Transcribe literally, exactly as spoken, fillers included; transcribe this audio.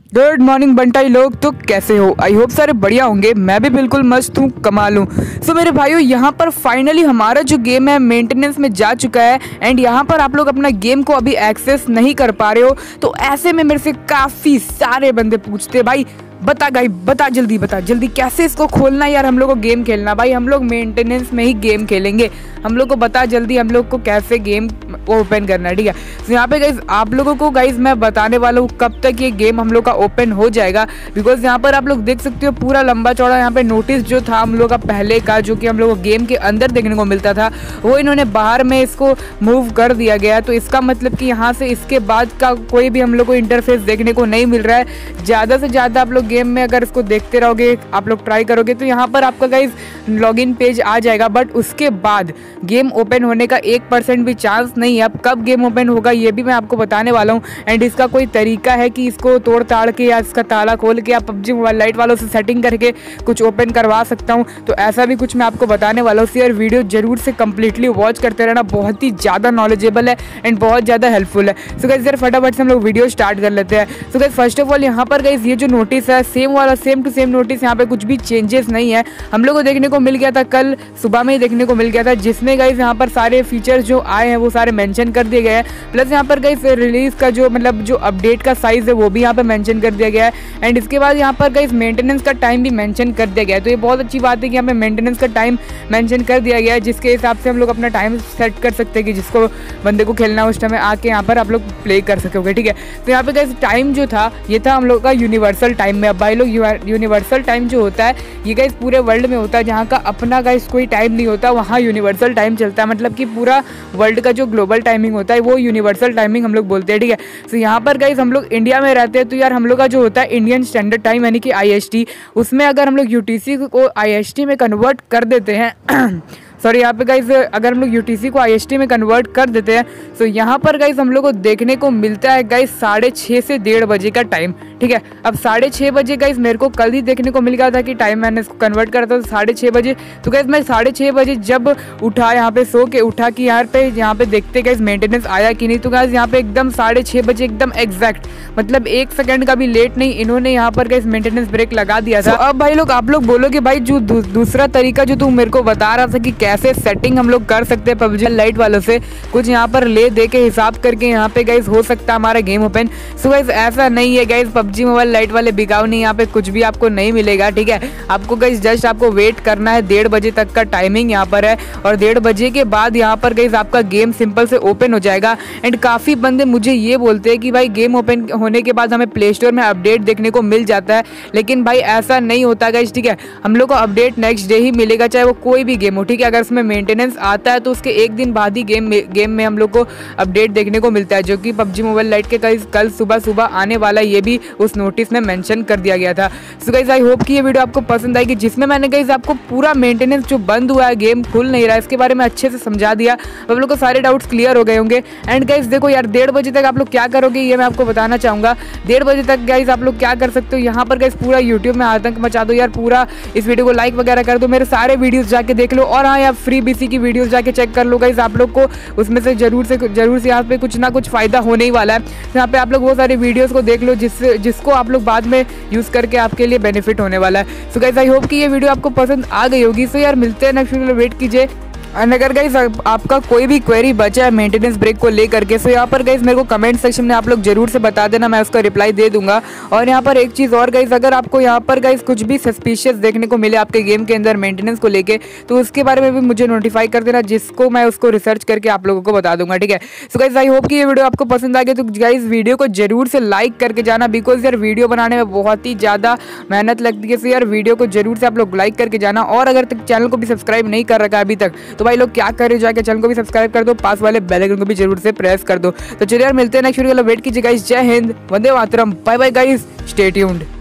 Good morning बंटाई लोग, तो कैसे हो? आई होप सारे बढ़िया होंगे। मैं भी बिल्कुल मस्त हूँ, कमाल हूँ। सो मेरे भाइयों, यहाँ पर फाइनली हमारा जो गेम है मेंटेनेंस में जा चुका है एंड यहाँ पर आप लोग अपना गेम को अभी एक्सेस नहीं कर पा रहे हो। तो ऐसे में मेरे से काफ़ी सारे बंदे पूछते हैं, भाई बता गाई बता जल्दी बता जल्दी कैसे इसको खोलना है यार, हम लोग को गेम खेलना। भाई हम लोग मेंटेनेंस में ही गेम खेलेंगे, हम लोग को बता जल्दी हम लोग को कैसे गेम ओपन करना है, ठीक है। तो यहाँ पे गाइज आप लोगों को गाइज मैं बताने वाला हूँ कब तक ये गेम हम लोग का ओपन हो जाएगा। बिकॉज यहाँ पर आप लोग देख सकते हो पूरा लंबा चौड़ा यहाँ पे नोटिस जो था हम लोग का पहले का, जो कि हम लोग को गेम के अंदर देखने को मिलता था, वो इन्होंने बाहर में इसको मूव कर दिया गया है। तो इसका मतलब कि यहाँ से इसके बाद का कोई भी हम लोग को इंटरफेस देखने को नहीं मिल रहा है। ज़्यादा से ज़्यादा आप लोग गेम में अगर इसको देखते रहोगे, आप लोग ट्राई करोगे तो यहाँ पर आपका गाइज लॉगिन पेज आ जाएगा, बट उसके बाद गेम ओपन होने का एक परसेंट भी चांस नहीं है। अब कब गेम ओपन होगा ये भी मैं आपको बताने वाला हूँ एंड इसका कोई तरीका है कि इसको तोड़ ताड़ के या इसका ताला खोल के या पबजी मोबाइल लाइट वालों से सेटिंग करके कुछ ओपन करवा सकता हूँ। तो ऐसा भी कुछ मैं आपको बताने वाला हूँ। यार वीडियो जरूर से कंप्लीटली वॉच करते रहना, बहुत ही ज़्यादा नॉलेजेबल है एंड बहुत ज़्यादा हेल्पफुल है। सो गाइस यार फटाफट से हम लोग वीडियो स्टार्ट कर लेते हैं। So guys first of all यहाँ पर गाइस ये जो नोटिस है सेम वाला सेम टू सेम नोटिस, यहाँ पे कुछ भी चेंजेस नहीं है। हम लोग को देखने को मिल गया था, कल सुबह में ही देखने को मिल गया था, जिसमें गाइस यहाँ पर सारे फीचर्स जो आए हैं वो सारे मेंशन कर दिए गए हैं। प्लस यहाँ पर गाइस रिलीज का जो मतलब जो अपडेट का साइज है वो भी यहाँ पे मेंशन कर दिया गया है एंड इसके बाद यहाँ पर गाइस मेंटेनेंस का टाइम भी मेंशन कर दिया गया है। तो ये बहुत अच्छी बात है कि यहाँ पे मेंटेनेंस का टाइम मेंशन कर दिया गया है, जिसके हिसाब से हम लोग अपना टाइम सेट कर सकते हैं कि जिसको बंदे को खेलना उस टाइम आके यहाँ पर आप लोग प्ले कर सकोगे, ठीक है। तो यहाँ पे गाइस टाइम जो था ये था हम लोग का यूनिवर्सल टाइम में। अब भाई लोग यूनिवर्सल टाइम जो होता है ये गाइस पूरे वर्ल्ड में होता है, जहाँ का अपना गाइस कोई टाइम नहीं होता वहाँ यूनिवर्सल टाइम चलता है। मतलब कि पूरा वर्ल्ड का जो ग्लोबल टाइमिंग होता है वो यूनिवर्सल टाइमिंग हम लोग बोलते हैं, ठीक है। तो यहाँ पर गाइस हम लोग इंडिया में रहते हैं, तो यार हम लोग का जो होता है इंडियन स्टैंडर्ड टाइम यानी कि आई एस टी, उसमें अगर हम लोग यू टी सी को आई एस टी में कन्वर्ट कर देते हैं सॉरी यहाँ पे गाइस अगर हम लोग यू टी सी को आई एस टी में कन्वर्ट कर देते हैं तो यहाँ पर गाइस हम लोग को देखने को मिलता है गाइस साढ़े छः से डेढ़ बजे का टाइम, ठीक है। अब साढ़े छः बजे गाइस मेरे को कल ही देखने को मिल गया था कि टाइम मैंने इसको कन्वर्ट करा था तो साढ़े छः बजे। तो गाइस मैं साढ़े छः बजे जब उठा, यहाँ पे सो के उठा कि यहाँ पे यहाँ पे देखते गाइस मेंटेनेंस आया कि नहीं, तो गाइस यहाँ पे एकदम साढ़े छः बजे एकदम एग्जैक्ट, मतलब एक सेकंड का भी लेट नहीं, इन्होंने यहाँ पर गाइस मेंटेनेंस ब्रेक लगा दिया था। अब भाई लोग आप लोग बोलोगे भाई जो दूसरा तरीका जो तू मेरे को बता रहा था कि कैसे सेटिंग हम लोग कर सकते हैं पबजी लाइट वालों से, कुछ यहाँ पर ले दे के हिसाब करके यहाँ पे गाइस हो सकता है हमारा गेम ओपन। सो गाइस ऐसा नहीं है गाइस, पबजी मोबाइल लाइट वाले बिकाऊ नहीं, यहाँ पे कुछ भी आपको नहीं मिलेगा, ठीक है। आपको गाइस जस्ट आपको वेट करना है, डेढ़ बजे तक का टाइमिंग यहाँ पर है और डेढ़ बजे के बाद यहाँ पर गाइस आपका गेम सिंपल से ओपन हो जाएगा। एंड काफ़ी बंदे मुझे ये बोलते हैं कि भाई गेम ओपन होने के बाद हमें प्ले स्टोर में अपडेट देखने को मिल जाता है, लेकिन भाई ऐसा नहीं होता गाइस, ठीक है। हम लोग को अपडेट नेक्स्ट डे ही मिलेगा, चाहे वो कोई भी गेम हो, ठीक है। अगर उसमें मेंटेनेंस आता है तो उसके एक दिन बाद ही गेम में गेम में हम लोग को अपडेट देखने को मिलता है, जो कि पबजी मोबाइल लाइट के कल कल सुबह सुबह आने वाला, ये भी उस नोटिस में मेंशन कर दिया गया था। सो गाइस आई होप कि ये वीडियो आपको पसंद आएगी, जिसमें मैंने गाइस आपको पूरा मेंटेनेंस जो बंद हुआ है, गेम खुल नहीं रहा है, इसके बारे में अच्छे से समझा दिया। आप लोग को सारे डाउट्स क्लियर हो गए होंगे। एंड गाइस देखो यार डेढ़ बजे तक आप लोग क्या करोगे ये मैं आपको बताना चाहूँगा। डेढ़ बजे तक गाइस आप लोग क्या कर सकते हो, यहाँ पर गाइस पूरा यूट्यूब में आतंक मचा दो यार, पूरा इस वीडियो को लाइक वगैरह कर दो, मेरे सारे वीडियोस जाके देख लो, और हाँ यार फ्री बीसी की वीडियोस जाके चेक कर लो गाइस, आप लोग को उसमें से जरूर से जरूर से यहाँ पे कुछ ना कुछ फायदा होने ही वाला है। यहाँ पे आप लोग वो सारे वीडियोस को देख लो जिससे जिसको आप लोग बाद में यूज़ करके आपके लिए बेनिफिट होने वाला है। सो गाइस आई होप कि ये वीडियो आपको पसंद आ गई होगी। सो यार मिलते हैं नेक्स्ट वीडियो में, वेट कीजिए। एंड अगर गाइस आपका कोई भी क्वेरी बचा है मेंटेनेंस ब्रेक को लेकर के, सो यहाँ पर गाइस मेरे को कमेंट सेक्शन में आप लोग जरूर से बता देना, मैं उसका रिप्लाई दे दूंगा। और यहाँ पर एक चीज़ और गाइस, अगर आपको यहाँ पर गाइस कुछ भी सस्पिशियस देखने को मिले आपके गेम के अंदर मेंटेनेंस को लेके, तो उसके बारे में भी मुझे नोटिफाई कर देना, जिसको मैं उसको रिसर्च करके आप लोगों को बता दूंगा, ठीक है। सो गाइस आई होप कि ये वीडियो आपको पसंद आ गई, तो गाइस वीडियो को जरूर से लाइक करके जाना, बिकॉज यार वीडियो बनाने में बहुत ही ज़्यादा मेहनत लगती है। सो यार वीडियो को जरूर से आप लोग लाइक करके जाना, और अगर तक चैनल को भी सब्सक्राइब नहीं कर रखा अभी तक, तो भाई लोग क्या करें, जाके चैनल को भी सब्सक्राइब कर दो, पास वाले बेल आइकन को भी जरूर से प्रेस कर दो। तो चलिए यार मिलते हैं नेक्स्ट वीडियो, वेट कीजिए guys. Jai Hind, Vande Mataram, bye bye guys, stay tuned.